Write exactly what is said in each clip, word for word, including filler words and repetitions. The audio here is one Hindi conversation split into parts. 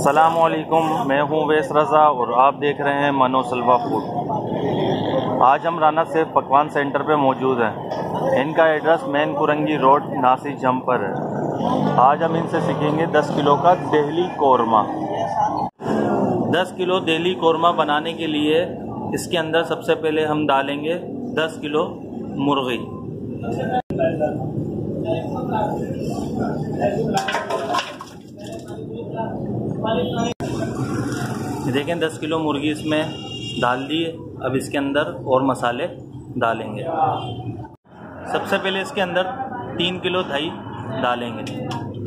अस्सलामुअलैकुम, मैं हूं वैस रज़ा और आप देख रहे हैं मनो सलवा फूड। आज हम राना सेफ पकवान सेंटर पे मौजूद हैं। इनका address main Kurangi road Nashik जम पर है। आज हम इनसे सीखेंगे दस किलो का दिल्ली कोरमा। दस किलो दिल्ली कोरमा बनाने के लिए इसके अंदर सबसे पहले हम डालेंगे दस किलो मुर्गी। देखें दस किलो मुर्गी इसमें डाल दिए। अब इसके अंदर और मसाले डालेंगे। सबसे पहले इसके अंदर तीन किलो दही डालेंगे।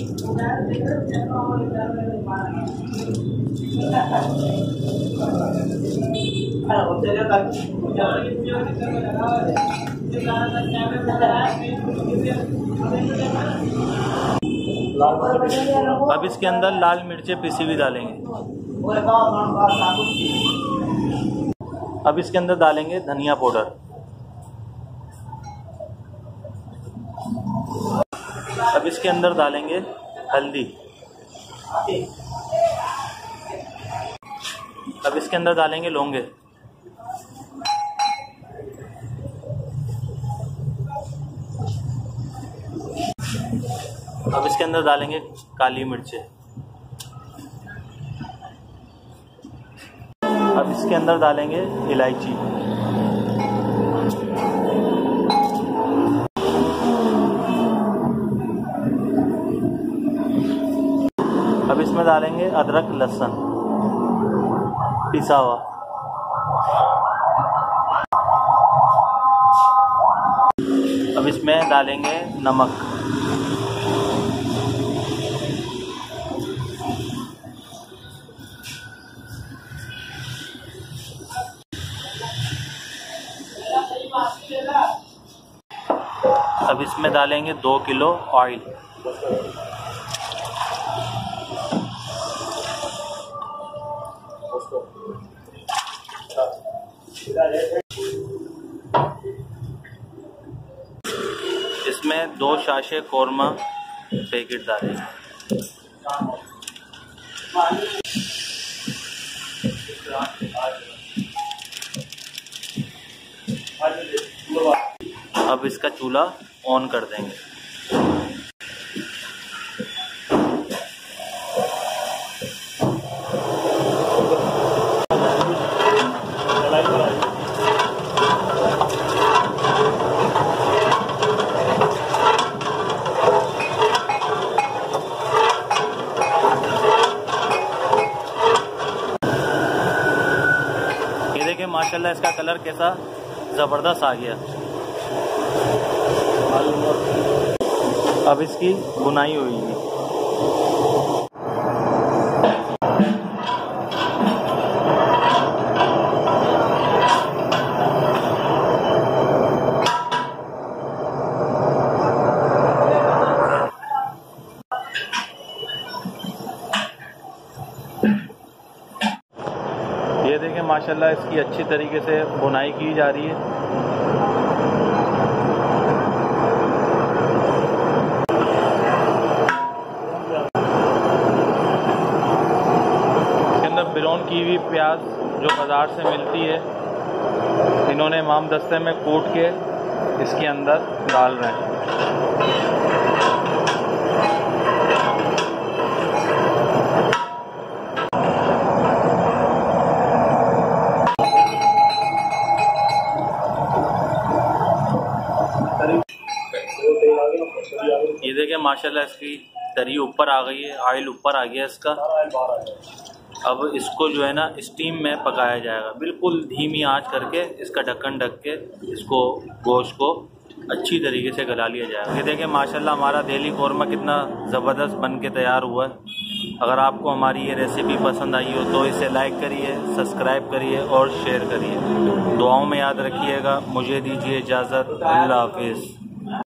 अब इसके अंदर लाल मिर्चें पिसी हुई डालेंगे। अब इसके अंदर डालेंगे धनिया पाउडर। अब इसके अंदर डालेंगे हल्दी। अब इसके अंदर डालेंगे लौंगे। अब इसके अंदर डालेंगे काली मिर्चें। अब इसके अंदर डालेंगे इलायची। अब इसमें डालेंगे अदरक लहसुन पिसा हुआ। अब इसमें डालेंगे नमक। अब इसमें डालेंगे दो किलो ऑयल। इसमें दो शाशे कोरमा पैकेट डालेंगे। अब इसका चूल्हा ऑन कर देंगे। ये देखिए माशाल्लाह इसका कलर कैसा ज़बरदस्त आ गया। अब इसकी बुनाई हुई। ये देखें माशाल्लाह इसकी अच्छी तरीके से बुनाई की जा रही है। ब्राउन की हुई प्याज जो बाज़ार से मिलती है, इन्होंने इमाम दस्ते में कूट के इसके अंदर डाल रहे हैं। ये देखिए माशाल्लाह इसकी तरी ऊपर आ गई है, ऑयल ऊपर आ गया इसका। अब इसको जो है ना स्टीम में पकाया जाएगा, बिल्कुल धीमी आंच करके इसका ढक्कन ढक के इसको गोश्त को अच्छी तरीके से गला लिया जाएगा। ये देखें माशाल्लाह हमारा दिल्ली कोरमा कितना ज़बरदस्त बन के तैयार हुआ है। अगर आपको हमारी ये रेसिपी पसंद आई हो तो इसे लाइक करिए, सब्सक्राइब करिए और शेयर करिए। दुआओं में याद रखिएगा। मुझे दीजिए इजाज़त। अल्लाह हाफिज़।